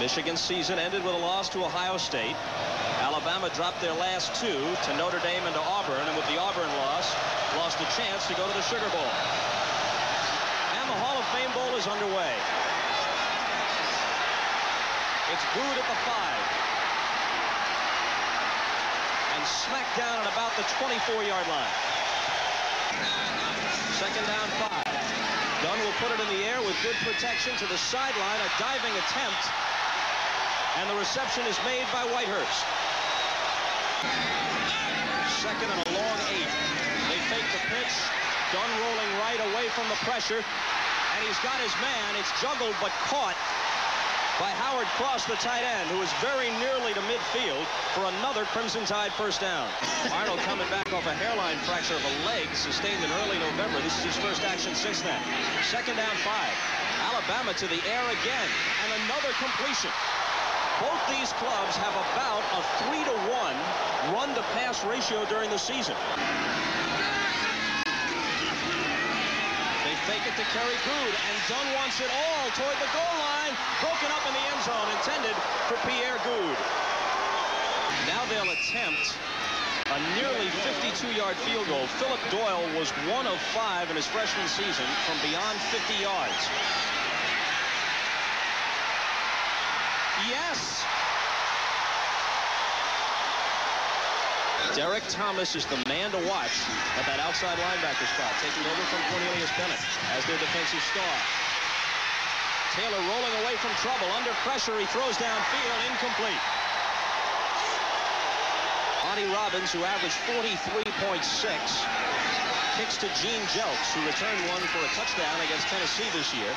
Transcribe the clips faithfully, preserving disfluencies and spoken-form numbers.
Michigan's season ended with a loss to Ohio State. Alabama dropped their last two to Notre Dame and to Auburn, and with the Auburn loss, lost a chance to go to the Sugar Bowl. And the Hall of Fame Bowl is underway. It's Good at the five. And smacked down at about the twenty-four yard line. Second down, five. Dunn will put it in the air with good protection to the sideline, a diving attempt. And the reception is made by Whitehurst. Second and a long eight. They fake the pitch. Dunn rolling right away from the pressure. And he's got his man. It's juggled but caught by Howard Cross, the tight end, who is very nearly to midfield for another Crimson Tide first down. Arnold coming back off a hairline fracture of a leg sustained in early November. This is his first action since then. Second down, five. Alabama to the air again, and another completion. Both these clubs have about a three to one run-to-pass ratio during the season. They fake it to Kerry Good, and Dunn wants it all toward the goal line. Broken up in the end zone, intended for Pierre Good. Now they'll attempt a nearly fifty-two yard field goal. Philip Doyle was one of five in his freshman season from beyond fifty yards. Yes! Derek Thomas is the man to watch at that outside linebacker spot, taking over from Cornelius Bennett as their defensive star. Taylor rolling away from trouble. Under pressure, he throws downfield, incomplete. Monty Robbins, who averaged forty-three point six, kicks to Gene Jelks, who returned one for a touchdown against Tennessee this year.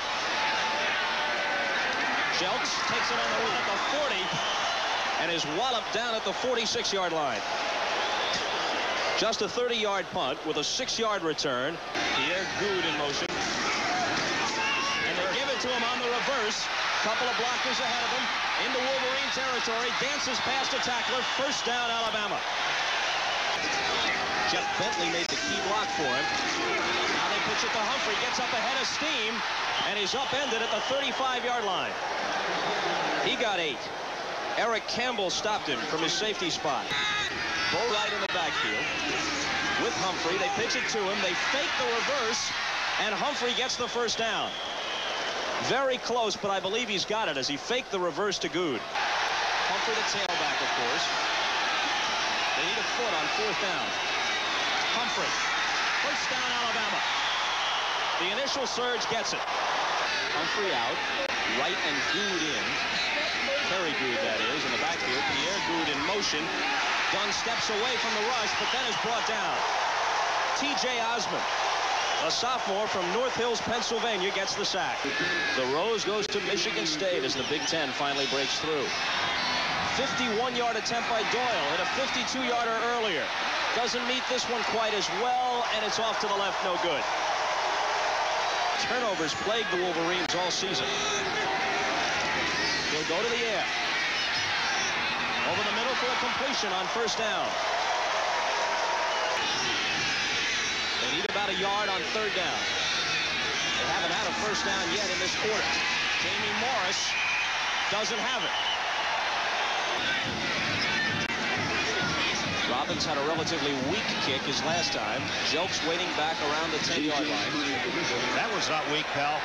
Jelks takes it on the run at the forty and is walloped down at the forty-six yard line. Just a thirty yard punt with a six yard return. Pierre Good in motion. And they give it to him on the reverse. Couple of blockers ahead of him. Into Wolverine territory. Dances past a tackler. First down, Alabama. Jeff Bentley made the key block for him. Now they pitch it to Humphrey. Gets up ahead of steam. And he's upended at the thirty-five yard line. He got eight. Eric Campbell stopped him from his safety spot. Bo right in the backfield with Humphrey. They pitch it to him. They fake the reverse, and Humphrey gets the first down. Very close, but I believe he's got it as he faked the reverse to Good. Humphrey the tailback, of course. They need a foot on fourth down. Humphrey. First down, Alabama. The initial surge gets it. Humphrey out. Wright and Good in. Kerry Good, that is, in the backfield. Pierre Good in motion. Dunn steps away from the rush, but then is brought down. T J Osmond, a sophomore from North Hills, Pennsylvania, gets the sack. The Rose goes to Michigan State as the Big Ten finally breaks through. fifty-one yard attempt by Doyle. Hit a fifty-two yarder earlier. Doesn't meet this one quite as well, and it's off to the left, no good. Turnovers plagued the Wolverines all season. He'll go to the air. Over the middle for a completion on first down. They need about a yard on third down. They haven't had a first down yet in this quarter. Jamie Morris doesn't have it. Robbins had a relatively weak kick his last time. Jelks waiting back around the ten yard line. That was not weak, pal.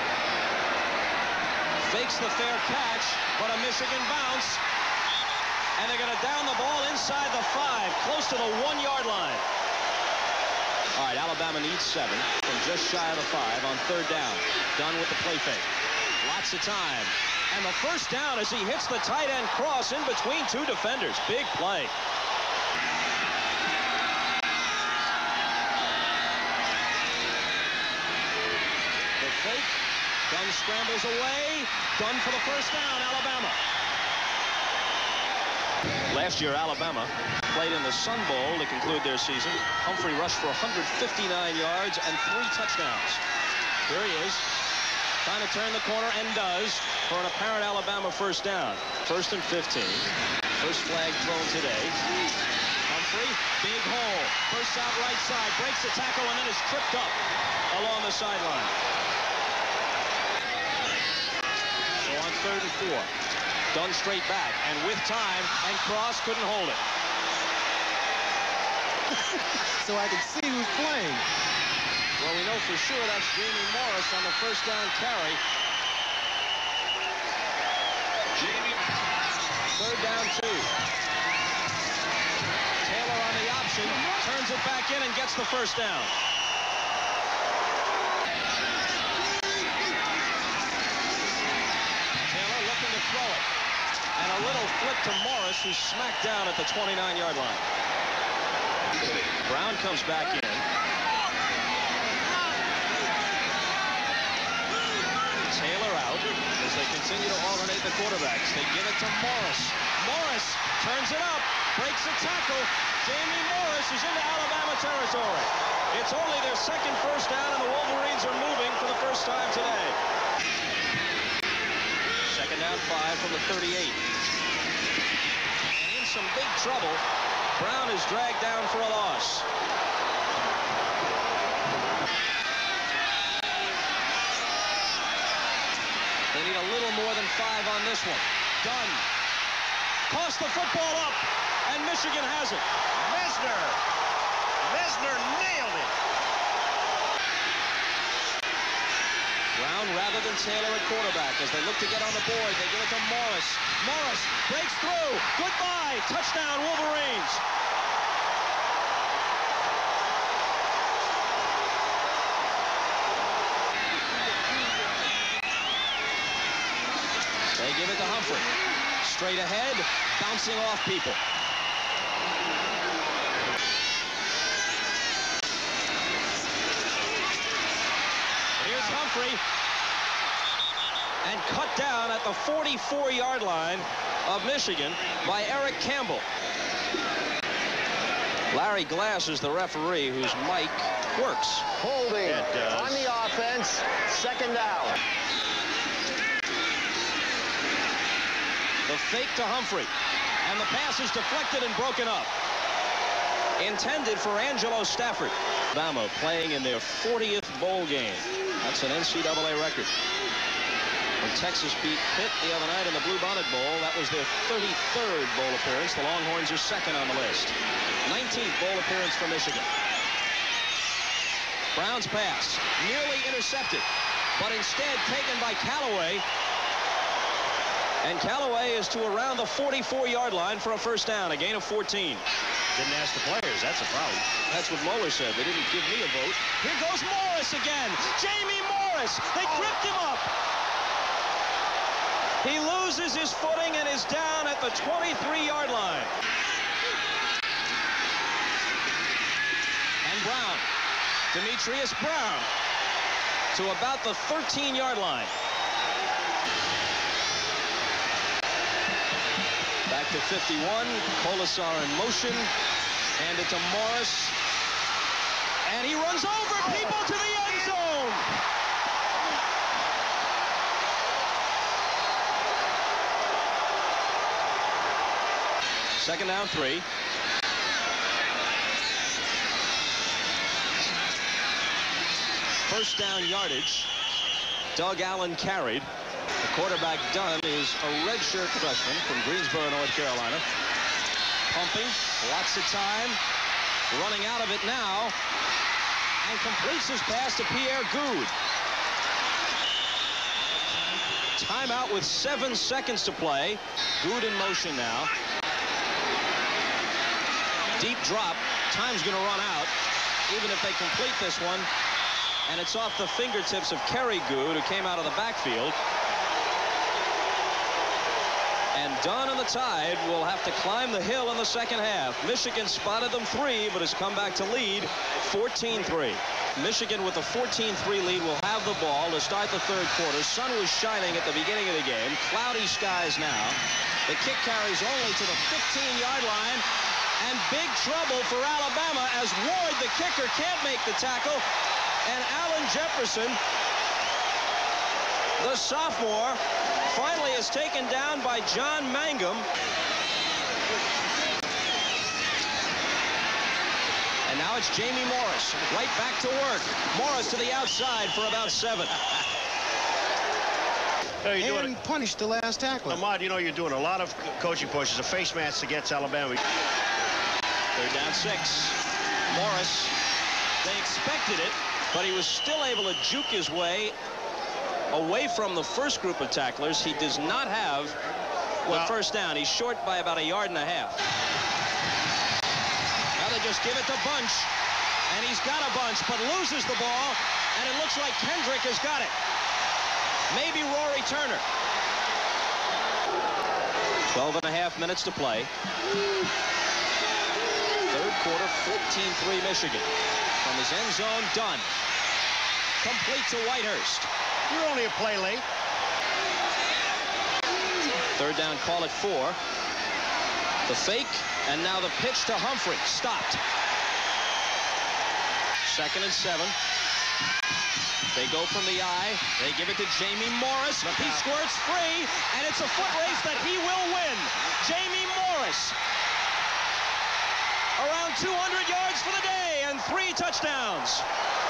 Fakes the fair catch, but a Michigan bounce. And they're going to down the ball inside the five, close to the one yard line. All right, Alabama needs seven from just shy of the five on third down. Done with the play fake. Lots of time. And the first down as he hits the tight end cross in between two defenders. Big play. The fake. Dunn scrambles away. Dunn for the first down, Alabama. Last year, Alabama played in the Sun Bowl to conclude their season. Humphrey rushed for one hundred fifty-nine yards and three touchdowns. Here he is, trying to turn the corner, and does, for an apparent Alabama first down. First and fifteen. First flag thrown today. Humphrey, big hole. First out right side, breaks the tackle, and then is tripped up along the sideline. So on third and four. Done straight back, and with time, and Cross couldn't hold it. So I can see who's playing. Well, we know for sure that's Jamie Morris on the first down carry. Jamie. Third down two. Taylor on the option, turns it back in and gets the first down. Taylor looking to throw it. And a little flip to Morris, who's smacked down at the twenty-nine yard line. Brown comes back in. Taylor out as they continue to alternate the quarterbacks. They give it to Morris. Morris turns it up, breaks a tackle. Jamie Morris is into Alabama territory. It's only their second first down, and the Wolverines are moving for the first time today. Second down five from the thirty-eight. And in some big trouble, Brown is dragged down for a loss. They need a little more than five on this one. Dunn. Toss the football up, and Michigan has it. Mesner. Mesner nailed it. Brown rather than Taylor at quarterback as they look to get on the board. They give it to Morris. Morris breaks through. Goodbye. Touchdown, Wolverines. They give it to Humphrey. Straight ahead, bouncing off people. Here's Humphrey. And cut down at the forty-four yard line of Michigan by Eric Campbell. Larry Glass is the referee whose mic works. Holding on the offense, second down. The fake to Humphrey, and the pass is deflected and broken up. Intended for Angelo Stafford. Alabama playing in their fortieth bowl game. That's an N C double A record. When Texas beat Pitt the other night in the Bluebonnet Bowl, that was their thirty-third bowl appearance. The Longhorns are second on the list. nineteenth bowl appearance for Michigan. Brown's pass, nearly intercepted, but instead taken by Callaway. And Callaway is to around the forty-four yard line for a first down, a gain of fourteen. Didn't ask the players. That's a problem. That's what Moeller said. They didn't give me a vote. Here goes Morris again. Jamie Morris. They gripped him up. He loses his footing and is down at the twenty-three yard line. And Brown. Demetrius Brown to about the thirteen yard line. Back to fifty-one. Colasar in motion. Hand it to Morris. And he runs over people to the end zone. Second down three. First down yardage. Doug Allen carried. The quarterback, Dunn, is a redshirt freshman from Greensboro, North Carolina. Pumping, lots of time, running out of it now, and completes his pass to Pierre Good. Timeout with seven seconds to play. Good in motion now. Deep drop. Time's going to run out, even if they complete this one. And it's off the fingertips of Kerry Good, who came out of the backfield. And Dunn and the Tide will have to climb the hill in the second half. Michigan spotted them three, but has come back to lead fourteen three. Michigan with a fourteen three lead will have the ball to start the third quarter. Sun was shining at the beginning of the game. Cloudy skies now. The kick carries only to the fifteen yard line. And big trouble for Alabama as Ward, the kicker, can't make the tackle. And Allen Jefferson, the sophomore, finally is taken down by John Mangum. And now it's Jamie Morris, right back to work. Morris to the outside for about seven. No, you're doing and it. punished the last tackler. Ahmad, you know you're doing a lot of coaching pushes. A face mask against Alabama. Third down six. Morris, they expected it, but he was still able to juke his way away from the first group of tacklers. He does not have the well, first down. He's short by about a yard and a half. Now they just give it to Bunch, and he's got a bunch, but loses the ball, and it looks like Kendrick has got it. Maybe Rory Turner. twelve and a half minutes to play. Third quarter, fourteen three Michigan. From his end zone, Dunn. Complete to Whitehurst. You're only a play late. Third down, call it four. The fake, and now the pitch to Humphrey. Stopped. Second and seven. They go from the eye. They give it to Jamie Morris. He squirts free, and it's a foot race that he will win. Jamie Morris. Around two hundred yards for the day and three touchdowns.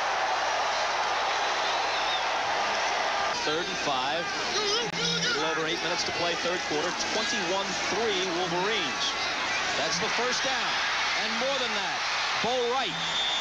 Third and five. A little over eight minutes to play, third quarter. twenty-one three Wolverines. That's the first down. And more than that, Bo Wright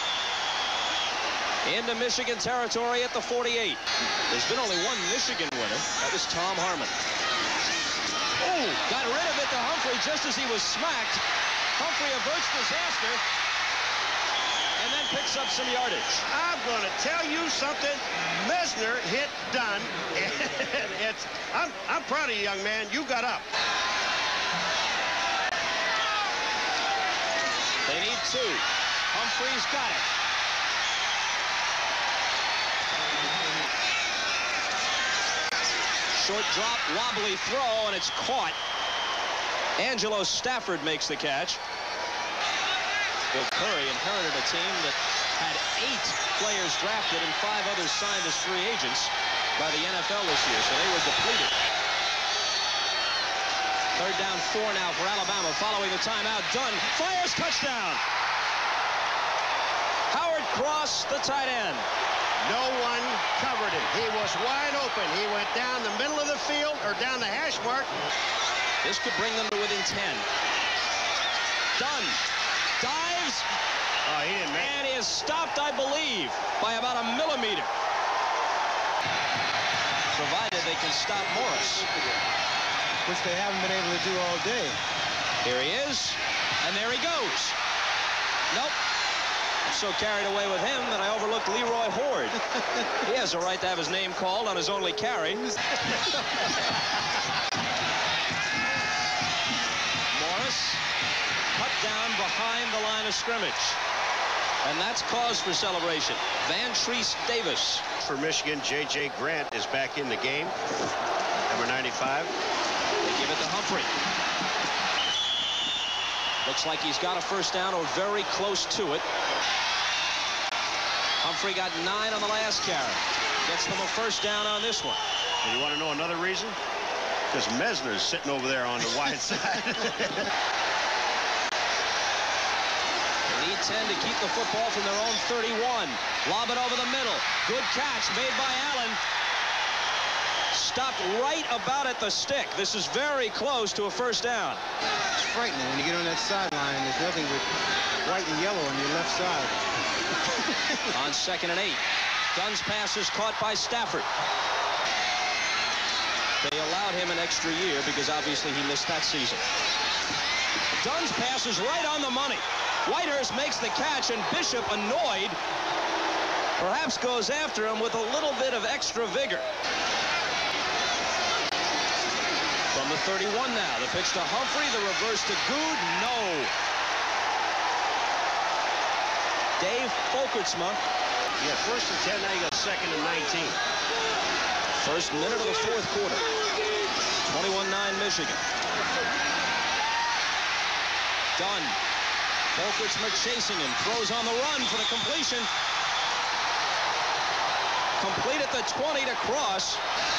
into Michigan territory at the forty-eight. There's been only one Michigan winner. That was Tom Harmon. Oh, got rid of it to Humphrey just as he was smacked. Humphrey averts disaster and then picks up some yardage. I'm going to tell you something. Mesner hit Dunn. it's, I'm, I'm proud of you, young man. You got up. They need two. Humphrey's got it. Short drop, wobbly throw, and it's caught. Angelo Stafford makes the catch. Bill Curry inherited a team that had eight players drafted and five others signed as free agents by the N F L this year, so they were depleted. Third down, four now for Alabama following the timeout. Dunn fires, touchdown. Howard Cross, the tight end. No one covered him. He was wide open. He went down the middle of the field or down the hash mark. This could bring them to within ten. Dunn dives. Oh, he didn't make it. And he is stopped, I believe, by about a millimeter. Provided they can stop Morris. Which they haven't been able to do all day. Here he is, and there he goes. Nope. I'm so carried away with him that I overlooked Leroy Horde. He has a right to have his name called on his only carry. Morris cut down behind the line of scrimmage. And that's cause for celebration. Van Treese Davis. For Michigan, J J Grant is back in the game. Number ninety-five. They give it to Humphrey. Looks like he's got a first down or very close to it. Humphrey got nine on the last carry. Gets them a first down on this one. And you want to know another reason? Because Mesner's sitting over there on the wide side. They need ten to keep the football from their own thirty-one. Lob it over the middle. Good catch made by Allen. Stopped right about at the stick. This is very close to a first down. It's frightening when you get on that sideline. There's nothing but white and yellow on your left side. On second and eight. Dunn's pass is caught by Stafford. They allowed him an extra year because obviously he missed that season. Dunn's pass is right on the money. Whitehurst makes the catch, and Bishop, annoyed, perhaps goes after him with a little bit of extra vigor. From the thirty-one now, the pitch to Humphrey, the reverse to Good, no. Dave Folkertsma. Yeah, first and ten, now you got second and nineteen. First minute of the fourth quarter. twenty-one nine Michigan. Dunn. Folkertsma chasing him. Throws on the run for the completion. Complete at the twenty to Cross.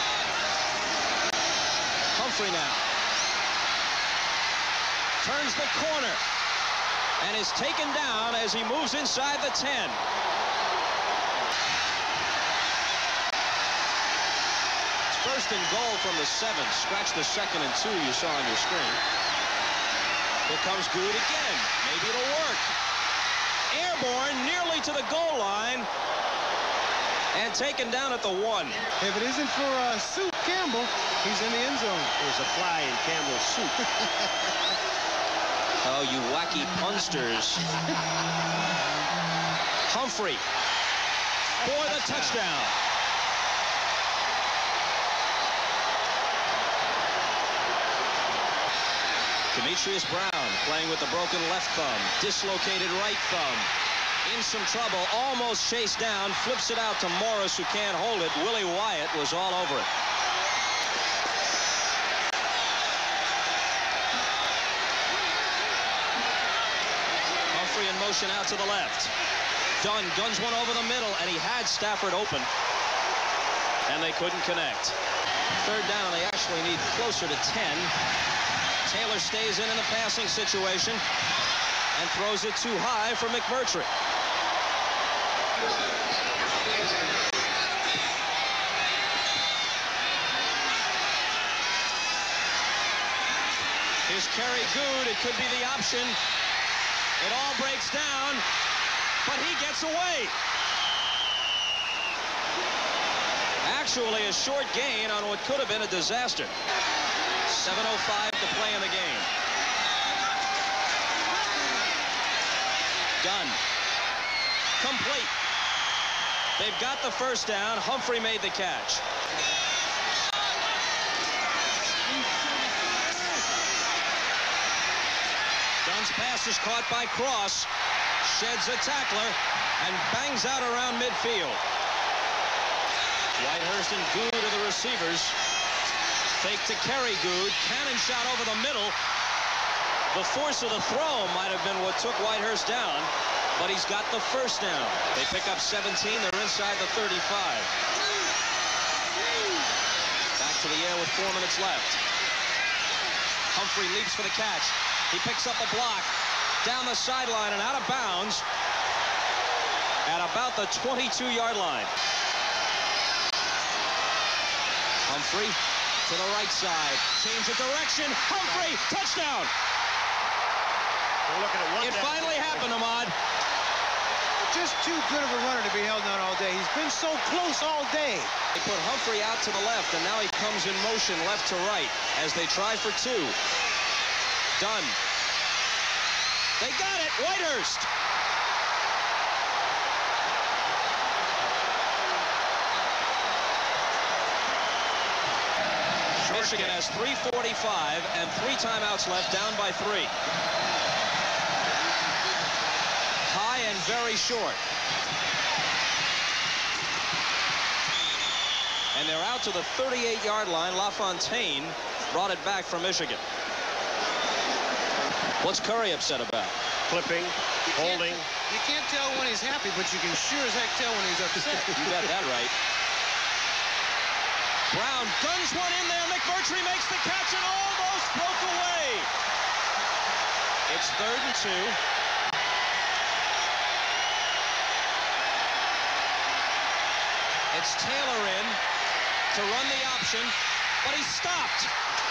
Humphrey now. Turns the corner. And is taken down as he moves inside the ten. It's first First and goal from the seven. Scratch the second and two you saw on your screen. Here comes Good again. Maybe it'll work. Airborne nearly to the goal line. And taken down at the one. If it isn't for uh, Soup Campbell, he's in the end zone. There's a fly in Campbell's soup. Oh, you wacky punsters. Humphrey for the touchdown. Demetrius Brown playing with the broken left thumb, dislocated right thumb. In some trouble, almost chased down, flips it out to Morris, who can't hold it. Willie Wyatt was all over it. Humphrey in motion out to the left. Dunn guns one over the middle, and he had Stafford open. And they couldn't connect. Third down, and they actually need closer to ten. Taylor stays in in the passing situation and throws it too high for McMurtry. Here's Kerry Good. It could be the option. It all breaks down, but he gets away. Actually, a short gain on what could have been a disaster. seven oh five to play in the game. Done. Complete. They've got the first down. Humphrey made the catch. Dunn's pass is caught by Cross. Sheds a tackler and bangs out around midfield. Whitehurst and Good are the receivers. Fake to Kerry Good. Cannon shot over the middle. The force of the throw might have been what took Whitehurst down, but he's got the first down. They pick up seventeen. They're inside the thirty-five. Back to the air with four minutes left. Humphrey leaps for the catch. He picks up a block down the sideline and out of bounds at about the twenty-two yard line. Humphrey to the right side. Change of direction. Humphrey, touchdown. We're looking at one It finally happened, Ahmad. Just too good of a runner to be held down all day. He's been so close all day. They put Humphrey out to the left, and now he comes in motion left to right as they try for two. Done. They got it. Whitehurst. Michigan has three forty-five and three timeouts left, down by three. High and very short. And they're out to the thirty-eight yard line. LaFontaine brought it back from Michigan. What's Curry upset about? Clipping, You holding. Can't, you can't tell when he's happy, but you can sure as heck tell when he's upset. You got that right. Brown guns one in there. McMurtry makes the catch and almost broke away. It's third and two. It's Taylor in to run the option, but he stopped.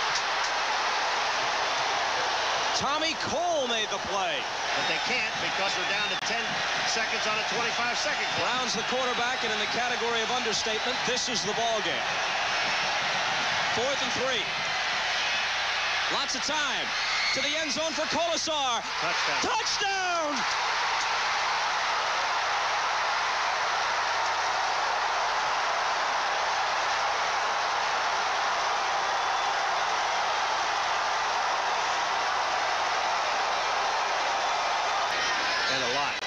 Tommy Cole made the play. But they can't because they're down to ten seconds on a twenty-five second clock. Brown's the quarterback, and in the category of understatement, this is the ball game. Fourth and three. Lots of time. To the end zone for Colasar. Touchdown. Touchdown! And a lot.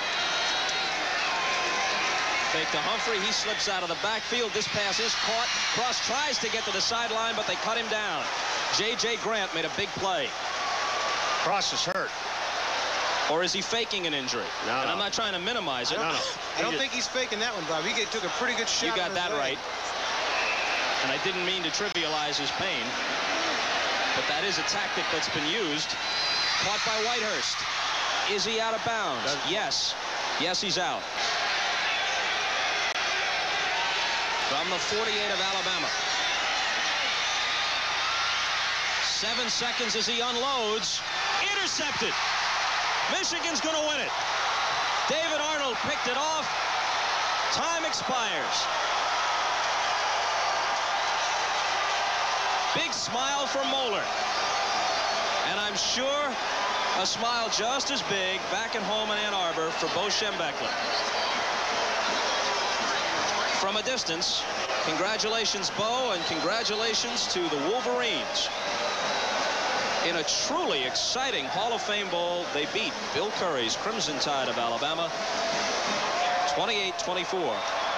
Fake to Humphrey. He slips out of the backfield. This pass is caught. Cross tries to get to the sideline, but they cut him down. J J Grant made a big play. Cross is hurt. Or is he faking an injury? No, and no. I'm not trying to minimize it. No, no. I don't think he's faking that one, Bob. He get, took a pretty good shot. You got on his that leg. right. And I didn't mean to trivialize his pain. But that is a tactic that's been used. Caught by Whitehurst. Is he out of bounds? Doesn't Yes. Yes, he's out. From the forty-eight of Alabama. Seven seconds as he unloads. Intercepted. Michigan's going to win it. David Arnold picked it off. Time expires. Big smile for Moeller. And I'm sure a smile just as big back at home in Ann Arbor for Bo Schembechler. From a distance, congratulations, Bo, and congratulations to the Wolverines. In a truly exciting Hall of Fame Bowl, they beat Bill Curry's Crimson Tide of Alabama twenty-eight twenty-four.